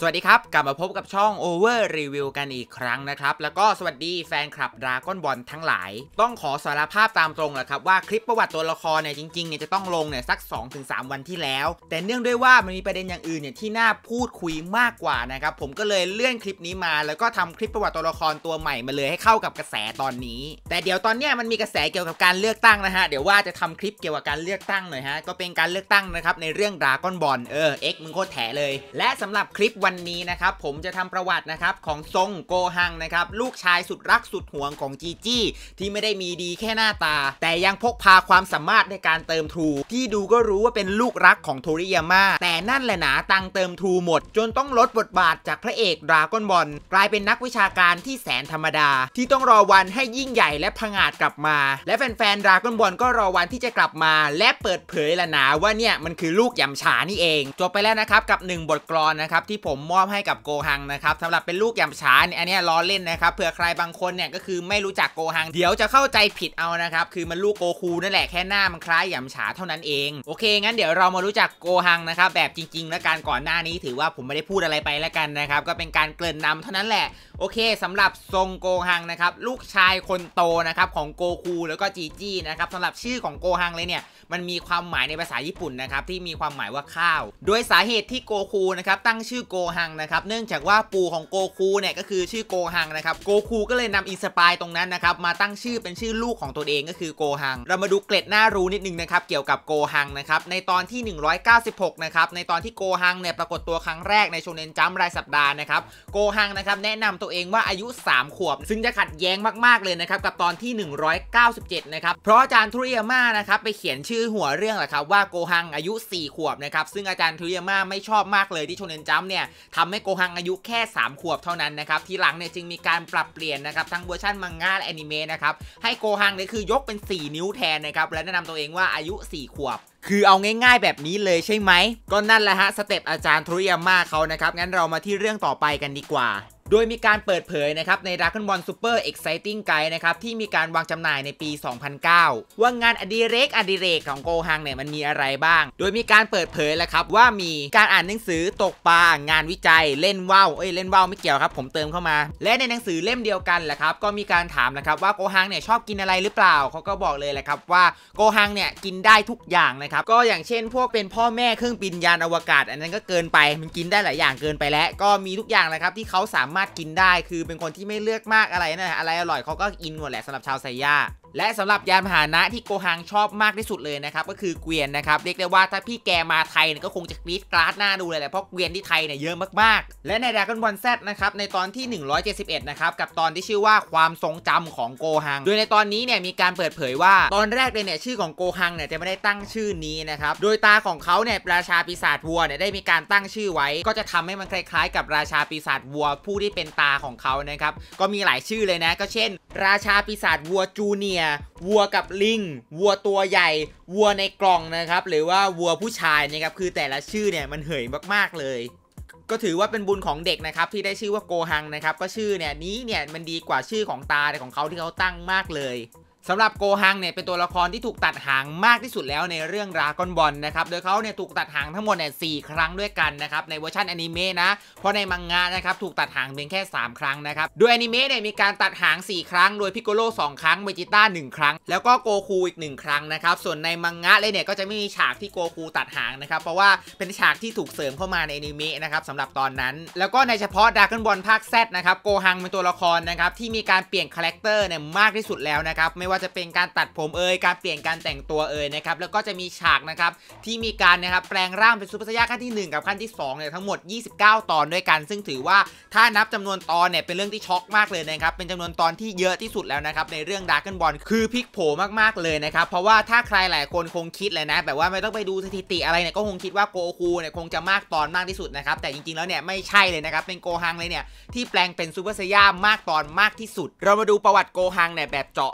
สวัสดีครับกลับมาพบกับช่อง Over Review กันอีกครั้งนะครับแล้วก็สวัสดีแฟนคลับ Dragon Ball ทั้งหลายต้องขอสารภาพตามตรงแหละครับว่าคลิปประวัติตัวละครเนี่ยจริงๆเนี่ยจะต้องลงเนี่ยสัก 2-3 วันที่แล้วแต่เนื่องด้วยว่ามันมีประเด็นอย่างอื่นเนี่ยที่น่าพูดคุยมากกว่านะครับผมก็เลยเลื่อนคลิปนี้มาแล้วก็ทำคลิปประวัติตัวละครตัวใหม่มาเลยให้เข้ากับกระแสตอนนี้แต่เดี๋ยวตอนเนี้ยมันมีกระแสเกี่ยวกับการเลือกตั้งนะฮะเดี๋ยวว่าจะทำคลิปเกี่ยวกับการเลือกตั้งหน่อยฮะก็เป็นการเลือกตั้งนะครับในเรื่อง Dragon Ball X มึงโคตรแถเลยและสำหรับคลิปวันนี้นะครับผมจะทำประวัตินะครับของซงโกฮังนะครับลูกชายสุดรักสุดหวงของจีจี้ที่ไม่ได้มีดีแค่หน้าตาแต่ยังพกพาความสามารถในการเติมทรูที่ดูก็รู้ว่าเป็นลูกรักของโทริยาม่าแต่นั่นแหละหนาตังเติมทรูหมดจนต้องลดบทบาทจากพระเอกดราก้อนบอลกลายเป็นนักวิชาการที่แสนธรรมดาที่ต้องรอวันให้ยิ่งใหญ่และผงาดกลับมาและแฟนๆดราก้อนบอลก็รอวันที่จะกลับมาและเปิดเผยละหนาว่าเนี่ยมันคือลูกหยำฉานี่เองจบไปแล้วนะครับกับ1บทกลอนนะครับที่ผมมอบให้กับโกฮังนะครับสำหรับเป็นลูกหยำฉาเนี่ยอันนี้ล้อเล่นนะครับเผื่อใครบางคนเนี่ยก็คือไม่รู้จักโกฮังเดี๋ยวจะเข้าใจผิดเอานะครับคือมันลูกโกคูนั่นแหละแค่หน้ามันคล้ายหยำฉาเท่านั้นเองโอเคงั้นเดี๋ยวเรามารู้จักโกฮังนะครับแบบจริงๆและการก่อนหน้านี้ถือว่าผมไม่ได้พูดอะไรไปแล้วกันนะครับก็เป็นการเกริ่นนำเท่านั้นแหละโอเคสำหรับซงโกฮังนะครับลูกชายคนโตนะครับของโกคูแล้วก็จีจี้นะครับสำหรับชื่อของโกฮังเลยเนี่ยมันมีความหมายในภาษาญี่ปุ่นนะครับที่มีความหมายว่าข้าวโดยสาเหตุที่โกคูนะครับตั้งชื่อโกฮังนะครับเนื่องจากว่าปู่ของโกคูเนี่ยก็คือชื่อโกฮังนะครับโกคูก็เลยนำอินสปายตรงนั้นนะครับมาตั้งชื่อเป็นชื่อลูกของตัวเองก็คือโกฮังเรามาดูเกร็ดน่ารู้นิดนึงนะครับเกี่ยวกับโกฮังนะครับในตอนที่196นะครับในตอนที่โกฮังเนี่ยปรากฏตัวครั้งแรกในโชเน็นจัมป์รายสัปดาห์นะครับโกฮังนะครับแนะนำตัวเองว่าอายุ3ขวบซึ่งจะขัดแย้งมากๆเลยนะครับกับตอนที่197นะครับเพราะอาจารย์ทุริยาม่านะครับไปเขียนชื่อหัวเรื่องแหละครับว่าโกฮังอายุ4ขวบนะครับซึ่งอาจารย์ทุริยาม่าไม่ชอบมากเลยที่โชเน็นจัมป์เนี่ยทำให้โกฮังอายุแค่3ขวบเท่านั้นนะครับทีหลังเนี่ยจึงมีการปรับเปลี่ยนนะครับทั้งเวอร์ชันมังงะและแอนิเมะนะครับให้โกฮังเนี่ยคือยกเป็น4นิ้วแทนนะครับและแนะนำตัวเองว่าอายุ4ขวบคือเอาง่ายๆแบบนี้เลยใช่ไหมก็นั่นแหละฮะสเต็ปอาจารย์ทุริยาม่าเขานะครับงั้นเรามาที่เรื่องต่อไปกันดีกว่าโดยมีการเปิดเผยนะครับใน Dragon Ball Super Exciting Guide นะครับที่มีการวางจำหน่ายในปี 2009 ว่างานอดิเรกของโกฮังเนี่ยมันมีอะไรบ้างโดยมีการเปิดเผยแล้วครับว่ามีการอ่านหนังสือตกปลางานวิจัยเล่นว่าวเล่นว่าวไม่เกี่ยวครับผมเติมเข้ามาและในหนังสือเล่มเดียวกันแหละครับก็มีการถามนะครับว่าโกฮังเนี่ยชอบกินอะไรหรือเปล่าเขาก็บอกเลยแหละครับว่าโกฮังเนี่ยกินได้ทุกอย่างนะครับก็อย่างเช่นพวกเป็นพ่อแม่เครื่องบินยานอวกาศอันนั้นก็เกินไปมันกินได้หลายอย่างเกินไปแล้วก็มีทุกอย่างเลยครับที่เขาสามารถกินได้คือเป็นคนที่ไม่เลือกมากอะไรนะอะไรอร่อยเขาก็กินหมดแหละสำหรับชาวไซย่าและสำหรับยานพาหนะที่โกฮังชอบมากที่สุดเลยนะครับก็คือเกวียนนะครับเรียกได้ว่าถ้าพี่แกมาไทยก็คงจะกรี๊ดกราดหน้าดูเลยแหละเพราะเกวียนที่ไทยเนี่ยเยอะมากๆและใน Dragon Ball Z นะครับในตอนที่171นะครับกับตอนที่ชื่อว่าความทรงจำของโกฮังโดยในตอนนี้เนี่ยมีการเปิดเผยว่าตอนแรกเลยเนี่ยชื่อของโกฮังเนี่ยจะไม่ได้ตั้งชื่อนี้นะครับโดยตาของเขาเนี่ยราชาปีศาจวัวเนี่ยได้มีการตั้งชื่อไว้ก็จะทำให้มันคล้ายๆกับราชาปีศาจวัวผู้ที่เป็นตาของเขานะครับก็มีหลายชื่อเลยนะก็เช่นราชาปีศาจวัวจูเนียร์วัวกับลิงวัวตัวใหญ่วัวในกล่องนะครับหรือว่าวัวผู้ชายนะครับคือแต่ละชื่อเนี่ยมันเหยมากๆเลยก็ถือว่าเป็นบุญของเด็กนะครับที่ได้ชื่อว่าโกฮังนะครับก็ชื่อเนี่ยมันดีกว่าชื่อของตาของเขาที่เขาตั้งมากเลยสำหรับโกฮังเนี่ยเป็นตัวละครที่ถูกตัดหางมากที่สุดแล้วในเรื่องดราก้อนบอลนะครับโดยเขาเนี่ยถูกตัดหางทั้งหมดเนี่ย4ครั้งด้วยกันนะครับในเวอร์ชันอนิเมะนะเพราะในมังงะนะครับถูกตัดหางเพียงแค่3ครั้งนะครับโดยอนิเมะเนี่ยมีการตัดหาง4ครั้งโดยพิกโกโล2ครั้งเวจิต้า1ครั้งแล้วก็โกคูอีก1ครั้งนะครับส่วนในมังงะเลยเนี่ยก็จะไม่มีฉากที่โกคูตัดหางนะครับเพราะว่าเป็นฉากที่ถูกเสริมเข้ามาในอนิเมะนะครับสำหรับตอนนั้นแล้วก็ในเฉพาะดราก้อนบอลภาค Z นะครับโกฮังเป็นตัวละครนะครับที่มีการเปลี่ยนคาแรคเตอร์เนี่ยมากที่สุดแล้วนะครับไม่ว่าจะเป็นการตัดผมการเปลี่ยนการแต่งตัวนะครับแล้วก็จะมีฉากนะครับที่มีการนะครับแปลงร่างเป็นซูเปอร์ไซย่าขั้นที่1กับขั้นที่2เนี่ยทั้งหมด29ตอนด้วยกันซึ่งถือว่าถ้านับจำนวนตอนเนี่ยเป็นเรื่องที่ช็อกมากเลยนะครับเป็นจำนวนตอนที่เยอะที่สุดแล้วนะครับในเรื่อง Dragon Ball คือพลิกโผมากๆเลยนะครับเพราะว่าถ้าใครหลายคนคงคิดเลยนะแบบว่าไม่ต้องไปดูสถิติอะไรเนี่ยก็คงคิดว่าโกคูเนี่ยคงจะมากตอนมากที่สุดนะครับแต่จริงๆแล้วเนี่ยไม่ใช่เลยนะครับเป็นโกฮังเลยเนี่ยที่แปลงเป็นซูเปอร์ไซย่ามากตอนมากที่สุดเรามาดูประวัติโกฮังเนี่ยแบบเจาะลึก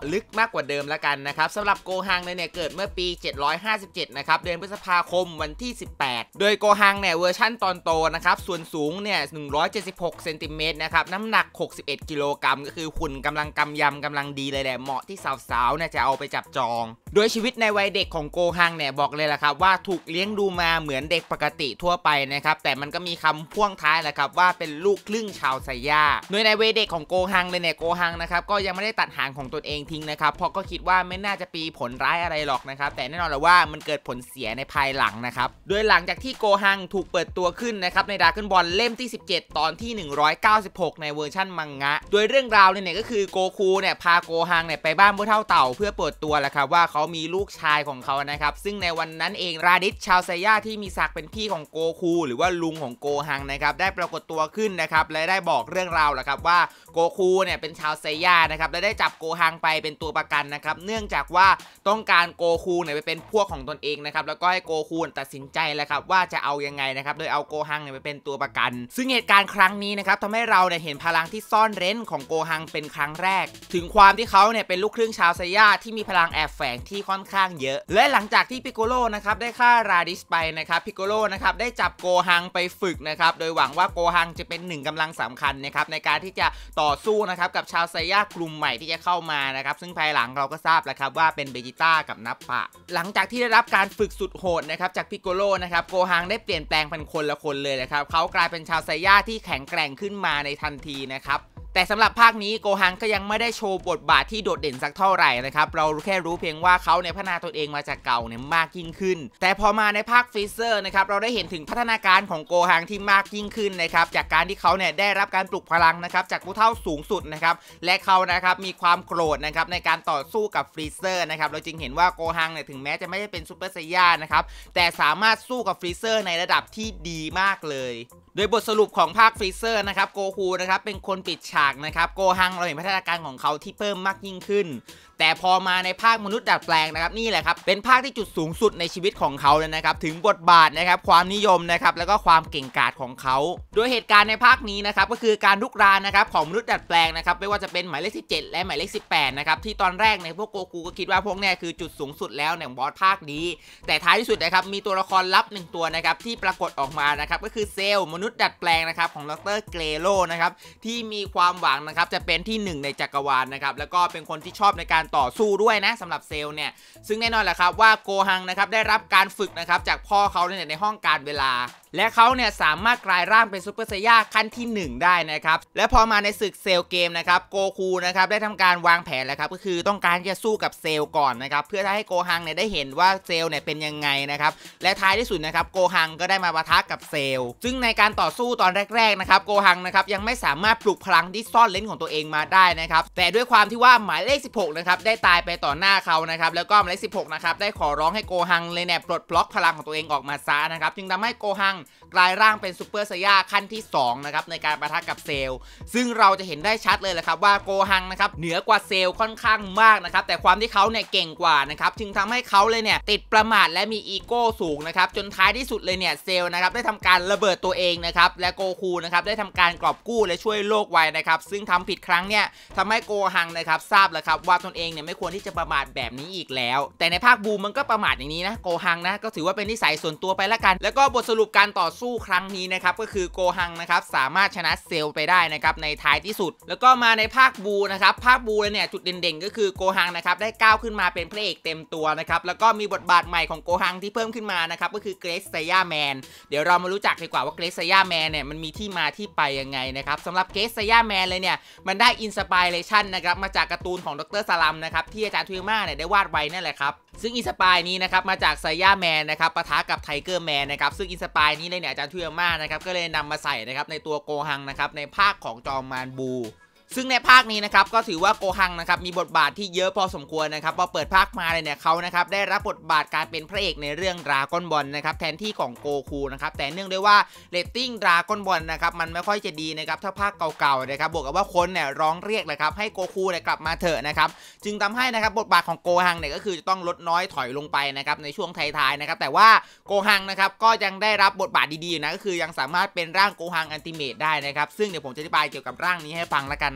กว่าเดิมแล้วกันนะครับสำหรับโกฮังเนี่ยเกิดเมื่อปี757นะครับเดือนพฤษภาคมวันที่18โดยโกฮังเนี่ยเวอร์ชั่นตอนโตนะครับส่วนสูงเนี่ย176เซนติเมตรนะครับน้ำหนัก61กิโลกรัมก็คือหุ่นกำลังกำยำกำลังดีเลยแหละเหมาะที่สาวๆเนี่ยจะเอาไปจับจองโดยชีวิตในวัยเด็กของโกฮังเนี่ยบอกเลยล่ะครับว่าถูกเลี้ยงดูมาเหมือนเด็กปกติทั่วไปนะครับแต่มันก็มีคำพ่วงท้ายแหละครับว่าเป็นลูกครึ่งชาวไซย่าโดยในวัยเด็กของโกฮังเลยเนี่ยโกฮังนะครับก็ยังไม่ได้ตัดหางของตนเองทิ้งนะครับเพราะก็คิดว่าไม่น่าจะมีผลร้ายอะไรหรอกนะครับแต่แน่นอนเลยว่ามันเกิดผลเสียในภายหลังนะครับโดยหลังจากที่โกฮังถูกเปิดตัวขึ้นนะครับในดราก้อนบอลเล่มที่17ตอนที่196ในเวอร์ชั่นมังงะโดยเรื่องราวเนี่ยก็คือโกคูเนี่ยพาโกฮังเนี่ยไปบ้านผู้เฒ่าเต่าเพื่อเปิดตัวแหละครับว่าเขามีลูกชายของเขานะครับซึ่งในวันนั้นเองราดิสชาวไซย่าที่มีศักดิ์เป็นพี่ของโกคูหรือว่าลุงของโกฮังนะครับได้ปรากฏตัวขึ้นนะครับและได้บอกเรื่องราวแหละครับว่าโกคูเนี่ยเป็นชาวไซย่านะครับและได้จับโกฮังไปเป็นตัวประกันนะครับเนื่องจากว่าต้องการโกคูเนี่ยไปเป็นพวกของตนเองนะครับแล้วก็ให้โกคูตัดสินใจแหละครับว่าจะเอายังไงนะครับโดยเอาโกฮังเนี่ยไปเป็นตัวประกันซึ่งเหตุการณ์ครั้งนี้นะครับทำให้เราเนี่ยเห็นพลังที่ซ่อนเร้นของโกฮังเป็นครั้งแรกถึงความที่เขาเนี่ยเป็นลูกครึ่งชาวไซย่าที่มีพลังแอบแฝงที่ค่อนข้างเยอะและหลังจากที่พิโกโลนะครับได้ฆ่าราดิสไปนะครับพิโกโลนะครับได้จับโกฮังไปฝึกนะครับโดยหวังว่าโกฮังจะเป็นหนึ่งกำลังสำคัญนะครับในการที่จะต่อสู้นะครับกับชาวไซย่ากลุ่มใหม่ที่จะเข้ามานะครับซึ่งภายหลังเราก็ทราบแล้วครับว่าเป็นเบจิต้ากับนัปปะหลังจากที่ได้รับการฝึกสุดโหดนะครับจากพิโกโลนะครับโกฮังได้เปลี่ยนแปลงเป็นคนละคนเลยนะครับเขากลายเป็นชาวไซย่าที่แข็งแกร่งขึ้นมาในทันทีนะครับแต่สำหรับภาคนี้โกฮังก็ยังไม่ได้โชว์บทบาทที่โดดเด่นสักเท่าไหร่นะครับเราแค่รู้เพียงว่าเขาเนี่ยพัฒนาตัวเองมาจากเก่าเนี่ยมากยิ่งขึ้นแต่พอมาในภาคฟรีเซอร์นะครับเราได้เห็นถึงพัฒนาการของโกฮังที่มากยิ่งขึ้นนะครับจากการที่เขาเนี่ยได้รับการปลุกพลังนะครับจากผู้เฒ่าสูงสุดนะครับและเขานะครับมีความโกรธนะครับในการต่อสู้กับฟรีเซอร์นะครับเราจึงเห็นว่าโกฮังเนี่ยถึงแม้จะไม่ได้เป็นซูเปอร์ไซย่านะครับแต่สามารถสู้กับฟรีเซอร์ในระดับที่ดีมากเลยโดยบทสรุปของภาคฟรีเซอร์นะครับโกคูนะครับเป็นคนปิดฉากนะครับโกฮังเราเห็นพัฒนาการของเขาที่เพิ่มมากยิ่งขึ้นแต่พอมาในภาคมนุษย์ดัดแปลงนะครับนี่แหละครับเป็นภาคที่จุดสูงสุดในชีวิตของเขาเลยนะครับถึงบทบาทนะครับความนิยมนะครับแล้วก็ความเก่งกาจของเขาโดยเหตุการณ์ในภาคนี้นะครับก็คือการลุกรานนะครับของมนุษย์ดัดแปลงนะครับไม่ว่าจะเป็นหมายเลข17และหมายเลข18นะครับที่ตอนแรกในพวกโกคูก็คิดว่าพวกนี้คือจุดสูงสุดแล้วในบอสภาคนี้แต่ท้ายที่สุดนะครับมีตัวละครลับ1ตัวนะครับที่ปรากฏออกมานะครับก็คือเซลล์มนุษย์ดัดแปลงนะครับของดร.เกรโลนะครับที่มีความหวังนะครับจะเป็นที่1ในจักรวาลนะครับแล้วก็เป็นคนที่ชอบในการต่อสู้ด้วยนะสำหรับเซลล์เนี่ยซึ่งแน่นอนแหละครับว่าโกฮังนะครับได้รับการฝึกนะครับจากพ่อเขาในห้องการเวลาและเขาเนี่ยสามารถกลายร่างเป็นซูเปอร์ไซย่าขั้นที่1ได้นะครับและพอมาในศึกเซลเกมนะครับโกคูนะครับได้ทำการวางแผนแล้วครับก็คือต้องการจะสู้กับเซลก่อนนะครับเพื่อให้โกฮังเนี่ยได้เห็นว่าเซลเนี่ยเป็นยังไงนะครับและท้ายที่สุดนะครับโกฮังก็ได้มาปะทะกับเซลซึ่งในการต่อสู้ตอนแรกๆนะครับโกฮังนะครับยังไม่สามารถปลุกพลังที่ซ่อนเร้นของตัวเองมาได้นะครับแต่ด้วยความที่ว่าหมายเลข16นะครับได้ตายไปต่อหน้าเขานะครับแล้วก็หมายเลข16นะครับได้ขอร้องให้โกฮังเลยเนี่ยปลดล็อกพลังของตัวเองออกมาซะนะครับจึงทำให้โกฮังกลายร่างเป็นซูเปอร์ไซย่าขั้นที่2นะครับในการปะทะกับเซลซึ่งเราจะเห็นได้ชัดเลยแหละครับว่าโกฮังนะครับเหนือกว่าเซลค่อนข้างมากนะครับแต่ความที่เขาเนี่ยเก่งกว่านะครับจึงทำให้เขาเลยเนี่ยติดประมาทและมีอีโก้สูงนะครับจนท้ายที่สุดเลยเนี่ยเซลนะครับได้ทำการระเบิดตัวเองนะครับและโกคูนะครับได้ทำการกอบกู้และช่วยโลกไว้นะครับซึ่งทำผิดครั้งเนี่ยทำให้โกฮังนะครับทราบแล้วครับว่าตนเองเนี่ยไม่ควรที่จะประมาทแบบนี้อีกแล้วแต่ในภาคบูมมันก็ประมาทอย่างนี้นะโกฮังนะก็ถือว่าเป็นนิสัยส่วนตัวไปละกันแล้วก็บทสรุปการต่อสู้ครั้งนี้นะครับก็คือโกฮังนะครับสามารถชนะเซลไปได้นะครับในท้ายที่สุดแล้วก็มาในภาคบูนะครับภาคบูเนี่ยจุดเด่นๆก็คือโกฮังนะครับได้ก้าวขึ้นมาเป็นพระเอกเต็มตัวนะครับแล้วก็มีบทบาทใหม่ของโกฮังที่เพิ่มขึ้นมานะครับก็คือเกรซไซย่าแมนเดี๋ยวเรามารู้จักดีกว่าว่าเกรซไซย่าแมนเนี่ยมันมีที่มาที่ไปยังไงนะครับสำหรับเกรซไซย่าแมนเลยเนี่ยมันได้อินสปิเรชันนะครับมาจากการ์ตูนของดร.สลัมนะครับที่อาจารย์ทูยาม่าเนี่ยได้วาดไว้นั่นแหละครับซึ่งอินสปายนี้นะครับมาจากไซย่าแมนนะครับปะทะกับไทเกอร์แมนนะครับซึ่งอินสปายนี้เลยเนี่ยอาจารย์ทูยาม่านะครับก็เลยนำมาใส่นะครับในตัวโกฮังนะครับในภาคของจอมมารบูซึ่งในภาคนี้นะครับก็ถือว่าโกฮังนะครับมีบทบาทที่เยอะพอสมควรนะครับพอเปิดภาคมาเลยเนี่ยเขานะครับได้รับบทบาทการเป็นพระเอกในเรื่องดราก้อนบอลนะครับแทนที่ของโกคูนะครับแต่เนื่องด้วยว่าเรตติ้งดราก้อนบอลนะครับมันไม่ค่อยจะดีนะครับถ้าภาคเก่าๆนะครับบวกกับว่าคนเนี่ยร้องเรียกนะครับให้โกคูเนี่ยกลับมาเถอะนะครับจึงทำให้นะครับบทบาทของโกฮังเนี่ยก็คือจะต้องลดน้อยถอยลงไปนะครับในช่วงท้ายๆนะครับแต่ว่าโกฮังนะครับก็ยังได้รับบทบาทดีๆนะก็คือยังสามารถเป็นร่างโกฮังอัลติเมทได้นะครับซึ่งเดี๋ยวผมจะอธิบายเกี่ยวกับร่างนี้ให้ฟังละกัน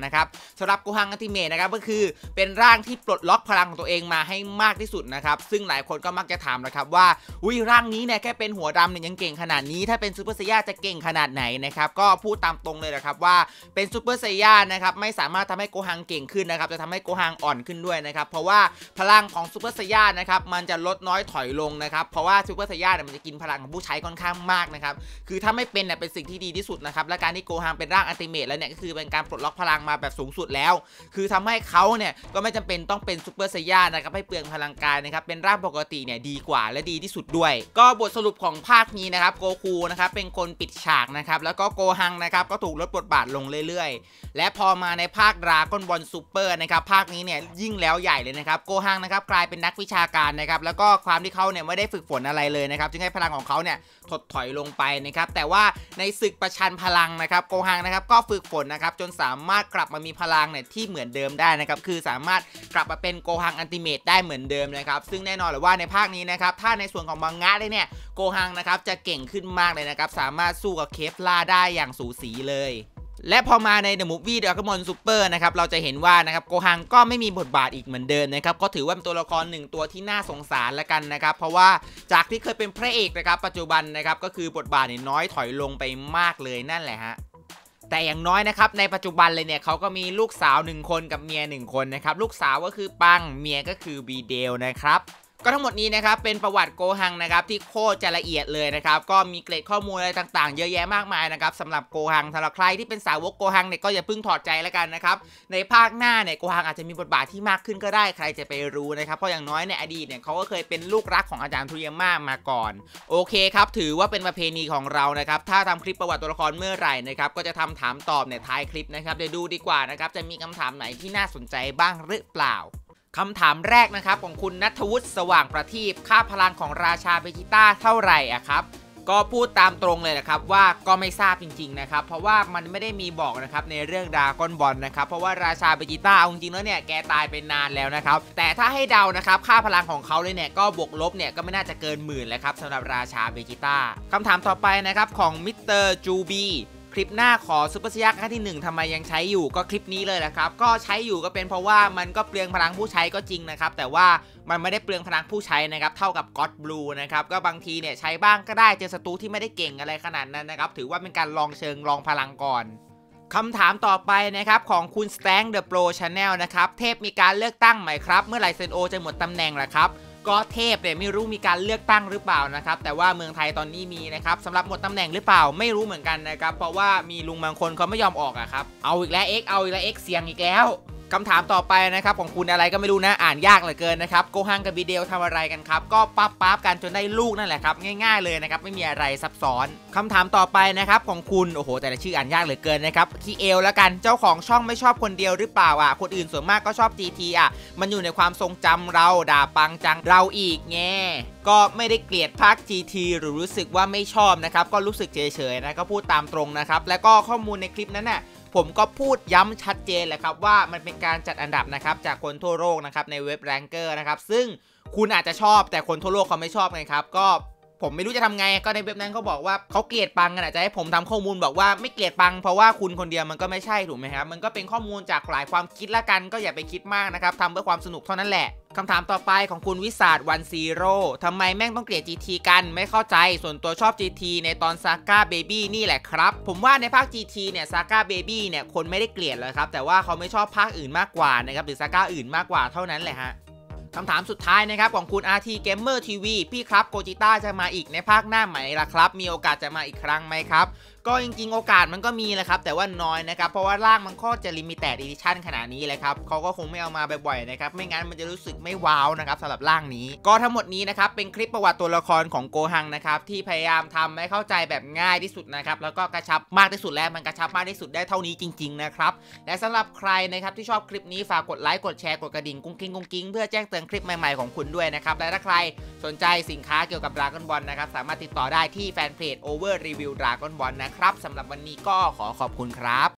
นะครับสำหรับโกฮังอัลติเมทนะครับก็คือเป็นร่างที่ปลดล็อกพลังของตัวเองมาให้มากที่สุดนะครับซึ่งหลายคนก็มักจะถามนะครับว่าร่างนี้เนี่ยแค่เป็นหัวดำเนี่ยยังเก่งขนาดนี้ถ้าเป็นซูเปอร์ไซย่าจะเก่งขนาดไหนนะครับก็พูดตามตรงเลยนะครับว่าเป็นซูเปอร์ไซย่านะครับไม่สามารถทำให้โกฮังเก่งขึ้นนะครับจะทำให้โกฮังอ่อนขึ้นด้วยนะครับเพราะว่าพลังของซูเปอร์ไซย่านะครับมันจะลดน้อยถอยลงนะครับเพราะว่าซูเปอร์ไซย่าเนี่ยมันจะกินพลังของผู้ใช้ค่อนข้างมากนะครับคือถ้าไม่เป็นเนี่ยเป็นสิ่งที่ดีที่สุดนะครับและการที่โกฮังเป็นร่างอัลติเมทแล้วเนี่ยก็คือเป็นการปลดล็อกพลังมาแบบสูงสุดแล้วคือทำให้เขาเนี่ยก็ไม่จำเป็นต้องเป็นซูเปอร์ไซย่านะครับให้เปลืองพลังกายนะครับเป็นร่างปกติเนี่ยดีกว่าและดีที่สุดด้วยก็บทสรุปของภาคนี้นะครับโกคูนะครับเป็นคนปิดฉากนะครับแล้วก็โกฮังนะครับก็ถูกลดบทบาทลงเรื่อยๆและพอมาในภาคดราก้อนบอลซูเปอร์นะครับภาคนี้เนี่ยยิ่งแล้วใหญ่เลยนะครับโกฮังนะครับกลายเป็นนักวิชาการนะครับแล้วก็ความที่เขาเนี่ยไม่ได้ฝึกฝนอะไรเลยนะครับจึงให้พลังของเขาเนี่ยถดถอยลงไปนะครับแต่ว่าในศึกประชันพลังนะครับโกฮังนะครับก็ฝึกฝนนะครับจนสามารถกลับมามีพลังเนี่ยที่เหมือนเดิมได้นะครับคือสามารถกลับมาเป็นโกฮังอัลติเมทได้เหมือนเดิมนะครับซึ่งแน่นอนเลยว่าในภาคนี้นะครับถ้าในส่วนของมังงะเลยเนี่ยโกฮังนะครับจะเก่งขึ้นมากเลยนะครับสามารถสู้กับเคฟลาได้อย่างสูสีเลยและพอมาใน The Movie Dragon Super นะครับเราจะเห็นว่านะครับโกฮังก็ไม่มีบทบาทอีกเหมือนเดิมนะครับก็ถือว่าเป็นตัวละครหนึ่งตัวที่น่าสงสารละกันนะครับเพราะว่าจากที่เคยเป็นพระเอกนะครับปัจจุบันนะครับก็คือบทบาทน้อยถอยลงไปมากเลยนั่นแหละฮะแต่อย่างน้อยนะครับในปัจจุบันเลยเนี่ยเขาก็มีลูกสาว1คนกับเมีย1คนนะครับลูกสาวก็คือปังเมียก็คือบีเดลนะครับก็ทั้งหมดนี้นะครับเป็นประวัติโกฮังนะครับที่โคตรจะละเอียดเลยนะครับก็มีเกร็ดข้อมูลอะไรต่างๆเยอะแยะมากมายนะครับสำหรับโกฮังสำหรับใครที่เป็นสาวกโกฮังเนี่ยก็อย่าเพิ่งถอดใจแล้วกันนะครับในภาคหน้าเนี่ยโกฮังอาจจะมีบทบาทที่มากขึ้นก็ได้ใครจะไปรู้นะครับเพราะอย่างน้อยในอดีตเนี่ยเขาก็เคยเป็นลูกรักของอาจารย์ทุเยม่ามาก่อนโอเคครับถือว่าเป็นประเพณีของเรานะครับถ้าทำคลิปประวัติตัวละครเมื่อไหร่นะครับก็จะทำถามตอบในท้ายคลิปนะครับเดี๋ยวดูดีกว่านะครับจะมีคำถามไหนที่น่าสนใจบ้างหรือเปล่าคำถามแรกนะครับของคุณณัฐวุฒิสว่างประทีปค่าพลังของราชาเบจิต้าเท่าไหร่อะครับก็พูดตามตรงเลยนะครับว่าก็ไม่ทราบจริงๆนะครับเพราะว่ามันไม่ได้มีบอกนะครับในเรื่องดราก้อนบอลนะครับเพราะว่าราชาเบจิต้าเอาจริงๆแล้วเนี่ยแกตายไปนานแล้วนะครับแต่ถ้าให้เดานะครับค่าพลังของเขาเลยเนี่ยก็บวกลบเนี่ยก็ไม่น่าจะเกินหมื่นแล้วครับสำหรับราชาเบจิต้าคำถามต่อไปนะครับของมิสเตอร์จูบีคลิปหน้าขอซูเปอร์ไซย่าขั้นที่1ทำไมยังใช้อยู่ก็คลิปนี้เลยนะครับก็ใช้อยู่ก็เป็นเพราะว่ามันก็เปลืองพลังผู้ใช้ก็จริงนะครับแต่ว่ามันไม่ได้เปลืองพลังผู้ใช้นะครับเท่ากับก็อดบลูนะครับก็บางทีเนี่ยใช้บ้างก็ได้เจอศัตรูที่ไม่ได้เก่งอะไรขนาดนั้นนะครับถือว่าเป็นการลองเชิงลองพลังก่อนคำถามต่อไปนะครับของคุณ Stank The Pro Channel นะครับเทพมีการเลือกตั้งไหมครับเมื่อไหร่เซนโอจะหมดตำแหน่งล่ะครับก็เทพเนี่ยไม่รู้มีการเลือกตั้งหรือเปล่านะครับแต่ว่าเมืองไทยตอนนี้มีนะครับสำหรับหมดตำแหน่งหรือเปล่าไม่รู้เหมือนกันนะครับเพราะว่ามีลุงบางคนเขาไม่ยอมออกอะครับเอาอีกแล้วเอาอีกแล้วเสียงอีกแล้วคำถามต่อไปนะครับของคุณอะไรก็ไม่รู้นะอ่านยากเหลือเกินนะครับโกฮังกับบีเดลทำอะไรกันครับก็ปั๊บกันจนได้ลูกนั่นแหละครับง่ายๆเลยนะครับไม่มีอะไรซับซ้อนคำถามต่อไปนะครับของคุณโอ้โหแต่ละชื่ออ่านยากเหลือเกินนะครับคีเอลแล้วกันเจ้าของช่องไม่ชอบคนเดียวหรือเปล่าอ่ะคนอื่นส่วนมากก็ชอบ GT อ่ะมันอยู่ในความทรงจำเราด่าปังจังเราอีกแง่ก็ไม่ได้เกลียดภาค GT หรือรู้สึกว่าไม่ชอบนะครับก็รู้สึกเฉยๆนะก็พูดตามตรงนะครับแล้วก็ข้อมูลในคลิปนั้นน่ะผมก็พูดย้ำชัดเจนแหละครับว่ามันเป็นการจัดอันดับนะครับจากคนทั่วโลกนะครับในเว็บแรงเกอร์นะครับซึ่งคุณอาจจะชอบแต่คนทั่วโลกเขาไม่ชอบไงครับก็ผมไม่รู้จะทำไงก็ในเว็บนั้นเขาบอกว่าเขาเกลียดปังกันอาจจะให้ผมทำข้อมูลบอกว่าไม่เกลียดปังเพราะว่าคุณคนเดียวมันก็ไม่ใช่ถูกไหมครับมันก็เป็นข้อมูลจากหลายความคิดละกันก็อย่าไปคิดมากนะครับทำเพื่อความสนุกเท่านั้นแหละคำถามต่อไปของคุณวิสาดวันซีโร่ทำไมแม่งต้องเกลียด GT กันไม่เข้าใจส่วนตัวชอบ GT ในตอนซาก้าเบบี้นี่แหละครับผมว่าในภาค GT เนี่ยซาก้าเบบี้เนี่ยคนไม่ได้เกลียดเลยครับแต่ว่าเขาไม่ชอบภาคอื่นมากกว่านะครับหรือซาก้าอื่นมากกว่าเท่านั้นแหละฮะคำถามสุดท้ายนะครับของคุณ RT Gamer TV พี่ครับโกจิต้าจะมาอีกในภาคหน้าไหมล่ะครับมีโอกาสจะมาอีกครั้งไหมครับก็จริงๆโอกาสมันก็มีแหละครับแต่ว่าน้อยนะครับเพราะว่าร่างมันก็จะลิมิเต็ดอีดิชั่นขนาดนี้เลยครับเขาก็คงไม่เอามาบ่อยๆนะครับไม่งั้นมันจะรู้สึกไม่ว้าวนะครับสำหรับร่างนี้ก็ทั้งหมดนี้นะครับเป็นคลิปประวัติตัวละครของโกฮังนะครับที่พยายามทำให้เข้าใจแบบง่ายที่สุดนะครับแล้วก็กระชับมากที่สุดแล้วมันกระชับมากที่สุดได้เท่านี้จริงๆนะครับและสำหรับใครนะครับที่ชอบคลิปนี้ฝากกดไลค์กดแชร์กดกระดิ่งกุ้งกิ้งเพื่อแจ้งเตือนคลิปใหม่ๆของคุณด้วยนะครับและถ้าใครสนใจสินค้าเกี่ยวกับ Dragon Ball นะครับสามารถติดต่อได้ที่แฟนเพจ Over Review Dragon Ball นะครับสำหรับวันนี้ก็ขอขอบคุณครับ